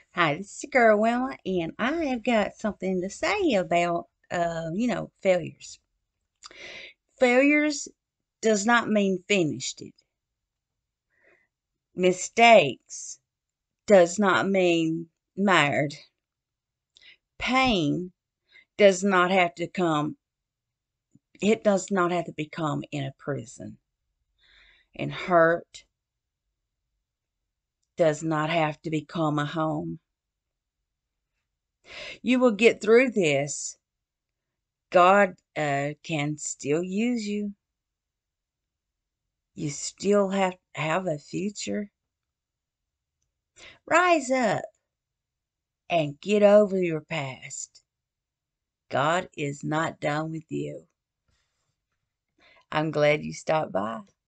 Hi, this is your girl Wilma, and I have got something to say about, failures. Failures does not mean finished. It mistakes does not mean marred. Pain does not have to come. It does not have to become in a prison. And hurt does not have to become a home. You will get through this. God can still use you. You still have a future. Rise up and get over your past. God is not done with you. I'm glad you stopped by.